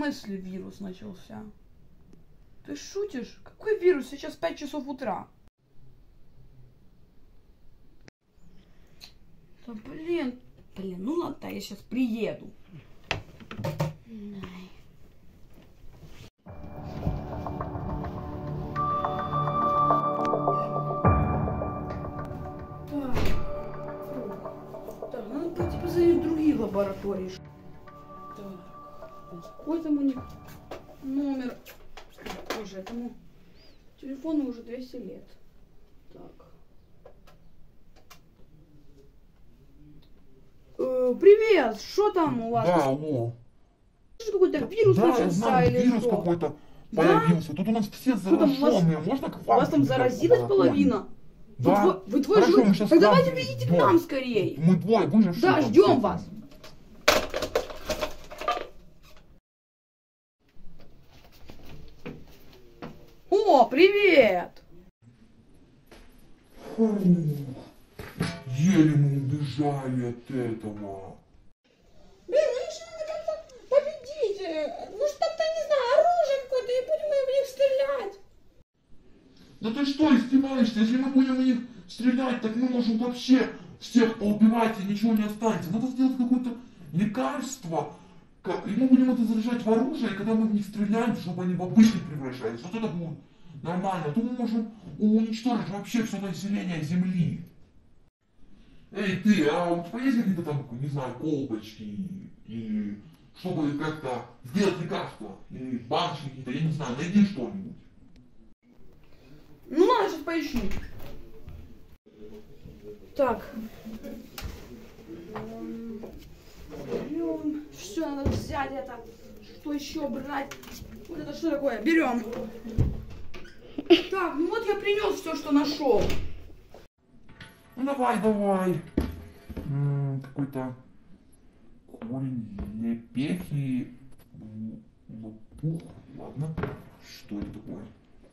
смысле вирус начался? Ты шутишь? Какой вирус? Сейчас 5 часов утра. Да блин. Блин, ну ладно, я сейчас приеду. Так, надо пойти посмотреть в другие лаборатории. Так, какой там у них номер? Боже, этому телефону уже 200 лет. Так. Привет, что там у вас? Да, алло. Что какой-то вирус Да, я начался знаю, или вирус что? какой-то Да? появился. Тут у нас все зараженные. Можно к У вам? вас там заразилась половина? Да. Вы двое Хорошо, мы живете? сейчас Так к вам давайте бегите к нам скорей. Мы двое выжившие. Да, там ждем все. вас. О, привет! Фу, еле мы убежали от этого. Блин, ну их же надо как-то победить. Может, там-то, не знаю, оружие какое-то, и будем мы в них стрелять. Да ты что, издеваешься? Если мы будем в них стрелять, так мы можем вообще всех поубивать и ничего не останется. Надо сделать какое-то лекарство. И мы будем это заряжать в оружие, и когда мы в них стреляем, чтобы они в обычных превращались. Вот это будет нормально. То мы можем уничтожить вообще все население Земли. Эй, ты, а у тебя есть какие-то там, не знаю, колбочки, и чтобы как-то сделать лекарство, или баночки какие-то, я не знаю, найди что-нибудь. Ну ладно, сейчас поищу. Так. Берем. Все, надо взять это. Что еще брать? Вот это что такое? Берем. Так, ну вот я принес все, что нашел. Ну давай. Какой-то корень лепехи, лопух, ладно. Что это такое?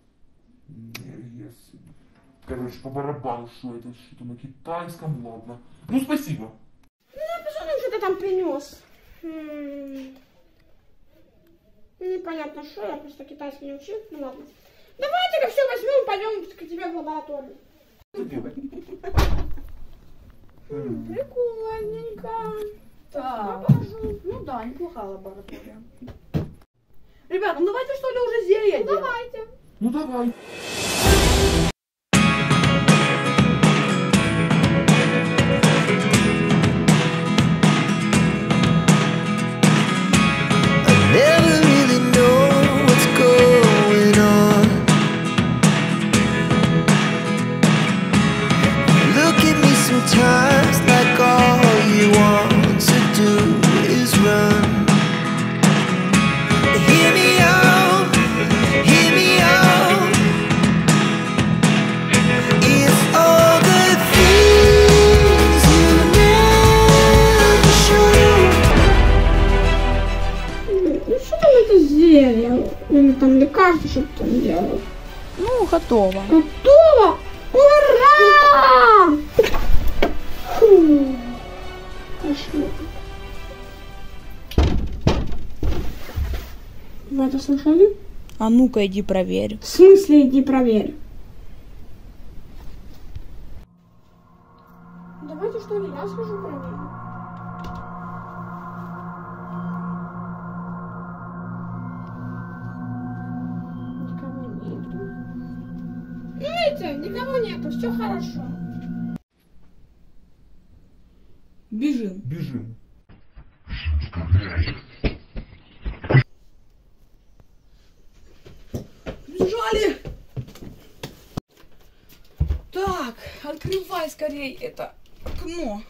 Короче, по барабану, что это? Что-то на китайском, ладно. Ну, спасибо. Ну, посмотрим, что ты там принес. Непонятно, что, я просто китайский не учил. Ну ладно. Давайте-ка все возьмем, пойдем к тебе в лабораторию. Прикольненько. Так. Покажу. Ну да, неплохая лаборатория. Ребята, ну давайте что ли уже зелье делать? Давайте. Ну давай. Never really know what's going on. Look at me sometimes like all you want to do is run. Hear me out, hear me out. If all the things you never show. Ну что там это зелье? Или там лекарство, что ты там делаешь? Ну, готово. Готово! Ура! Фу. Пошли. Вы это слышали? А ну-ка иди проверь. В смысле, иди проверь. Давайте что ли, я схожу проверю. Никого нету. Ну, видите, никого нету, все хорошо. Бежим. Бежим. Бежали! Так, открывай скорее это окно.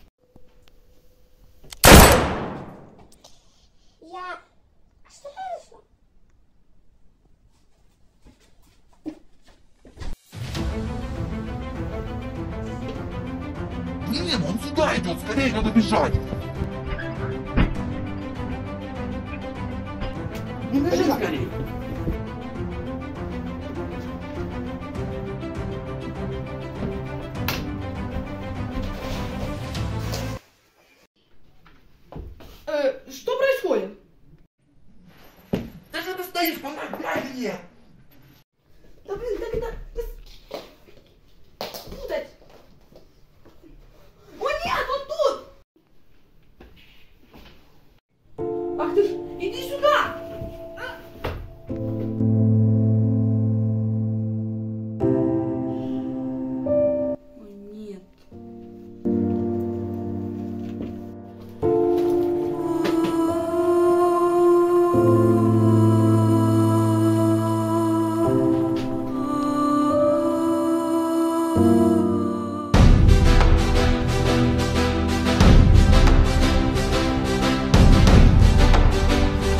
Я... Что произошло? Блин, он сюда идет, скорее надо бежать. Ну бежи скорее. Что происходит? все.